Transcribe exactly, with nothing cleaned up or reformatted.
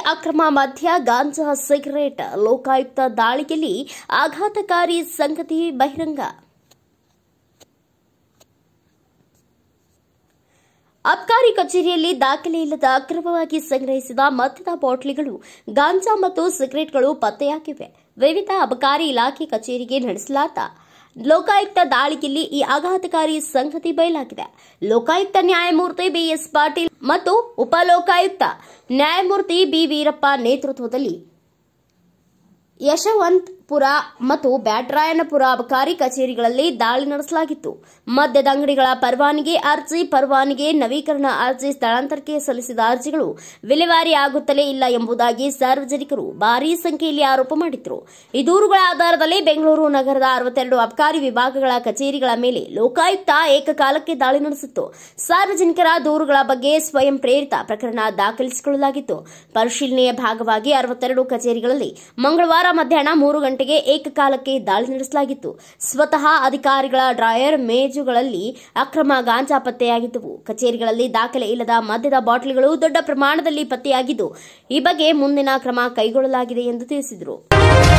ಅಕ್ರಮ ಮದ್ಯ, ಗಾಂಜಾ, ಸಿಗರೇಟ್, ಲೋಕಾಯುಕ್ತ ದಾಳಿಯಲ್ಲಿ ಆಘಾತಕಾರಿ ಸಂಗತಿ ಬಹಿರಂಗ. ಅಬ್ಕಾರಿ ಕಚೇರಿಯಲ್ಲಿ ದಾಖಲೆ ಇಲ್ಲದ ಅಕ್ರಮವಾಗಿ ಸಂಗ್ರಹಿಸಿದ ಮದ್ಯದ ಬಾಟಲಿಗಳು, ಗಾಂಜಾ ಮತ್ತು ಸಿಗರೇಟ್ಗಳು ಪತ್ತೆಯಾಗಿವೆ. ವಿವಿಧ ಅಬಕಾರಿ ಇಲಾಖೆ ಕಚೇರಿಗೆ ನಡೆಸಲಾದ ಲೋಕಾಯುಕ್ತ ದಾಳಿಯಲ್ಲಿ ಈ ಆಘಾತಕಾರಿ ಸಂಗತಿ ಬಯಲಾಗಿದೆ. ಲೋಕಾಯುಕ್ತ ನ್ಯಾಯಮೂರ್ತಿ ಬಿಎಸ್ ಪಾಟೀಲ್ ಮತ್ತು ಉಪಲೋಕಾಯುಕ್ತ ನ್ಯಾಯಮೂರ್ತಿ ಬಿ ವೀರಪ್ಪ ನೇತೃತ್ವದಲ್ಲಿ ಯಶವಂತಪುರ ಮತ್ತು ಬ್ಯಾಟರಾಯನಪುರ ಅಬಕಾರಿ ಕಚೇರಿಗಳಲ್ಲಿ ದಾಳಿ ನಡೆಸಲಾಗಿತ್ತು. ಮದ್ಯದ ಅಂಗಡಿಗಳ ಪರವಾನಗಿ ಅರ್ಜಿ, ಪರವಾನಗಿ ನವೀಕರಣ ಅರ್ಜಿ, ಸ್ಥಳಾಂತರಕ್ಕೆ ಸಲ್ಲಿಸಿದ ಅರ್ಜಿಗಳು ವಿಲೇವಾರಿ ಆಗುತ್ತಲೇ ಇಲ್ಲ ಎಂಬುದಾಗಿ ಸಾರ್ವಜನಿಕರು ಭಾರೀ ಸಂಖ್ಯೆಯಲ್ಲಿ ಆರೋಪ ಮಾಡಿದ್ರು. ಈ ದೂರುಗಳ ಆಧಾರದಲ್ಲಿ ಬೆಂಗಳೂರು ನಗರದ ಅರವತ್ತೆರಡು ಅಬಕಾರಿ ವಿಭಾಗಗಳ ಕಚೇರಿಗಳ ಮೇಲೆ ಲೋಕಾಯುಕ್ತ ಏಕಕಾಲಕ್ಕೆ ದಾಳಿ ನಡೆಸಿತ್ತು. ಸಾರ್ವಜನಿಕರ ದೂರುಗಳ ಬಗ್ಗೆ ಸ್ವಯಂ ಪ್ರೇರಿತ ಪ್ರಕರಣ ದಾಖಲಿಸಿಕೊಳ್ಳಲಾಗಿತ್ತು. ಪರಿಶೀಲನೆಯ ಭಾಗವಾಗಿ ಅರವತ್ತೆರಡು ಕಚೇರಿಗಳಲ್ಲಿ ಮಂಗಳವಾರ ಮಧ್ಯಾಹ್ನ ಮೂರು ಗಂಟೆಗೆ ಏಕಕಾಲಕ್ಕೆ ದಾಳಿ ನಡೆಸಲಾಗಿತ್ತು. ಸ್ವತಃ ಅಧಿಕಾರಿಗಳ ಡ್ರಾಯರ್ ಮೇಜುಗಳಲ್ಲಿ ಅಕ್ರಮ ಗಾಂಜಾ ಪತ್ತೆಯಾಗಿದ್ದವು. ಕಚೇರಿಗಳಲ್ಲಿ ದಾಖಲೆ ಇಲ್ಲದ ಮದ್ಯದ ಬಾಟಲಿಗಳು ದೊಡ್ಡ ಪ್ರಮಾಣದಲ್ಲಿ ಪತ್ತೆಯಾಗಿದ್ದು, ಈ ಬಗ್ಗೆ ಮುಂದಿನ ಕ್ರಮ ಕೈಗೊಳ್ಳಲಾಗಿದೆ ಎಂದು ತಿಳಿಸಿದರು.